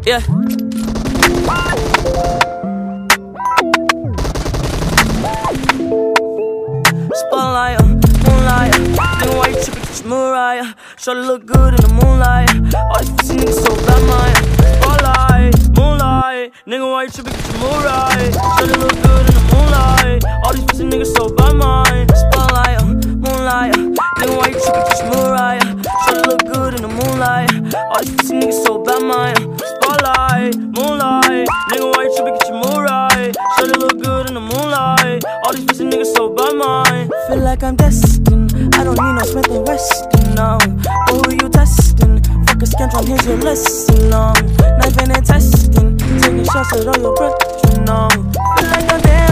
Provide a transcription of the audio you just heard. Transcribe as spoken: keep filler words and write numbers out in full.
Yeah. Spotlight, moonlight. Nigga, why you trippin'? Catch Mariah. Shawty look good in the moonlight. All these pussy niggas so bad, man. Spotlight, moonlight. Nigga, why you trippin'? Catch Mariah. Shawty look good in the moonlight. All these pussy niggas so bad, man. Spotlight, moonlight. Nigga, why you trippin'? Catch Mariah. Shawty look good in the moonlight. All these pussy niggas so bad, man. Spotlight, moonlight. Nigga, why you trippin'? Catch Mariah. Shawty look good in the moonlight. All these pussy niggas so bad, man. Feel like I'm destined. I don't need no Smith and Weston now. But who you testing? Fuck a scantron, here's your lesson now. Knife and testing, taking shots at all your breath now. Feel like I'm dancing.